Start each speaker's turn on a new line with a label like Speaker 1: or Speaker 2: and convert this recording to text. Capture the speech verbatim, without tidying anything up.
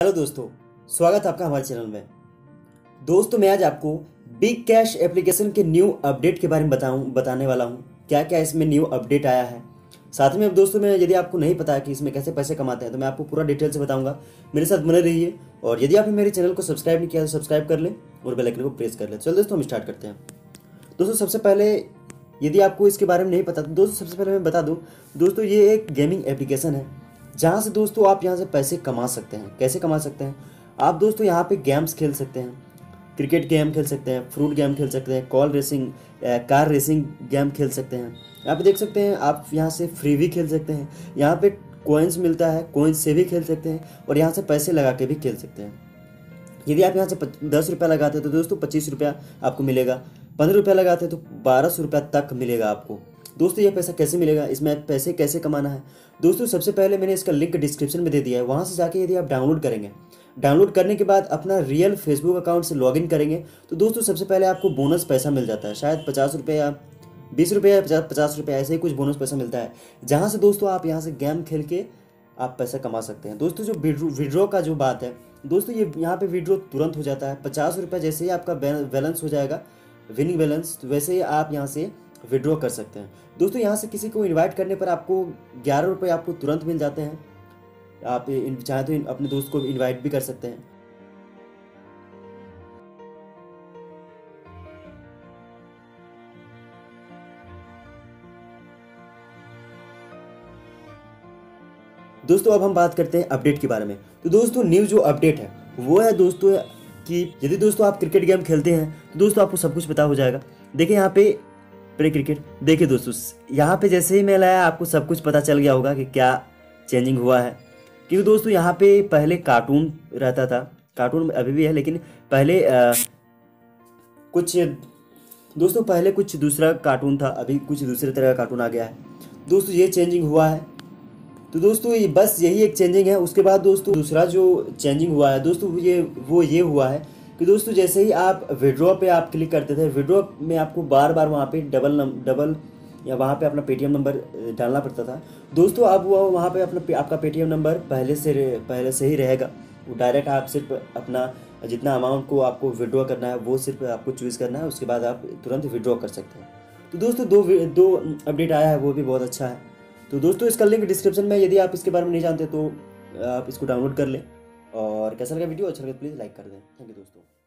Speaker 1: Hello दोस्तों, स्वागत है आपका हमारे चैनल में। दोस्तों मैं आज आपको बिग कैश एप्लीकेशन के न्यू अपडेट के बारे में बताऊं बताने वाला हूं। क्या क्या इसमें न्यू अपडेट आया है। साथ में अब दोस्तों में यदि आपको नहीं पता है कि इसमें कैसे पैसे कमाते हैं तो मैं आपको पूरा डिटेल से बताऊंगा। मेरे साथ बने रहिए और यदि आपने मेरे चैनल को सब्सक्राइब नहीं किया तो सब्सक्राइब कर लें और बेल आइकन को प्रेस कर लें। चलो दोस्तों हम स्टार्ट करते हैं। दोस्तों सबसे पहले यदि आपको इसके बारे में नहीं पता तो दोस्तों सबसे पहले मैं बता दूं, दोस्तों ये एक गेमिंग एप्लीकेशन है जहाँ से दोस्तों आप यहाँ से पैसे कमा सकते हैं। कैसे कमा सकते हैं आप दोस्तों, यहाँ पे गेम्स खेल सकते हैं, क्रिकेट गेम खेल सकते हैं, फ्रूट गेम खेल सकते हैं, call racing car racing game खेल सकते हैं। यहाँ पे देख सकते हैं आप यहाँ से फ्री भी खेल सकते हैं, यहाँ पे कॉइन्स मिलता है, कॉइन्स से भी खेल सकते हैं और यहाँ से पैसे लगा के भी खेल सकते हैं। यदि आप यहाँ से दस रुपया लगाते हैं तो दोस्तों पच्चीस रुपया आपको मिलेगा, पंद्रह रुपया लगाते हैं तो बारह सौ रुपया तक मिलेगा आपको। दोस्तों ये पैसा कैसे मिलेगा, इसमें पैसे कैसे कमाना है दोस्तों, सबसे पहले मैंने इसका लिंक डिस्क्रिप्शन में दे दिया है। वहाँ से जाके यदि आप डाउनलोड करेंगे, डाउनलोड करने के बाद अपना रियल फेसबुक अकाउंट से लॉगिन करेंगे तो दोस्तों सबसे पहले आपको बोनस पैसा मिल जाता है, शायद पचास रुपये या बीस रुपये या पचास पचास रुपये ऐसे ही कुछ बोनस पैसा मिलता है, जहाँ से दोस्तों आप यहाँ से गेम खेल के आप पैसा कमा सकते हैं। दोस्तों जो विड्रॉ का जो बात है दोस्तों, ये यहाँ पे विड्रॉ तुरंत हो जाता है। पचास रुपये जैसे ही आपका बैलेंस हो जाएगा, विनिंग बैलेंस, तो वैसे ही आप यहाँ से विड्रॉ कर सकते हैं। दोस्तों यहाँ से किसी को इनवाइट करने पर आपको ग्यारह रुपये आपको तुरंत मिल जाते हैं। आप चाहे तो अपने दोस्त को इनवाइट भी कर सकते हैं। दोस्तों अब हम बात करते हैं अपडेट के बारे में। तो दोस्तों न्यू जो अपडेट है वो है दोस्तों कि यदि दोस्तों आप क्रिकेट गेम खेलते हैं तो दोस्तों आपको सब कुछ पता हो जाएगा। देखिए यहाँ पे प्ले क्रिकेट, देखिए दोस्तों यहाँ पे जैसे ही मैं लाया आपको सब कुछ पता चल गया होगा कि क्या चेंजिंग हुआ है। क्योंकि दोस्तों यहाँ पे पहले कार्टून रहता था, कार्टून अभी भी है लेकिन पहले आ, कुछ दोस्तों पहले कुछ दूसरा कार्टून था, अभी कुछ दूसरे तरह का कार्टून आ गया है। दोस्तों ये चेंजिंग हुआ है। तो दोस्तों ये बस यही एक चेंजिंग है। उसके बाद दोस्तों दूसरा जो चेंजिंग हुआ है दोस्तों ये वो ये हुआ है कि दोस्तों जैसे ही आप विड्रॉ पे आप क्लिक करते थे, विड्रॉ में आपको बार बार वहाँ पे डबल डबल या वहाँ पे अपना पेटीएम नंबर डालना पड़ता था। दोस्तों अब वो वहाँ पे अपना आपका पेटीएम नंबर पहले से पहले से ही रहेगा। वो डायरेक्ट आप सिर्फ अपना जितना अमाउंट को आपको विड्रॉ करना है वो सिर्फ आपको चूज़ करना है, उसके बाद आप तुरंत विड्रॉ कर सकते हैं। तो दोस्तों दो दो अपडेट आया है, वो भी बहुत अच्छा है। तो दोस्तों इसका लिंक डिस्क्रिप्शन में, यदि आप इसके बारे में नहीं जानते तो आप इसको डाउनलोड कर लें। और कैसा लगा वीडियो, अच्छा लगे प्लीज़ लाइक कर दें। थैंक यू दोस्तों।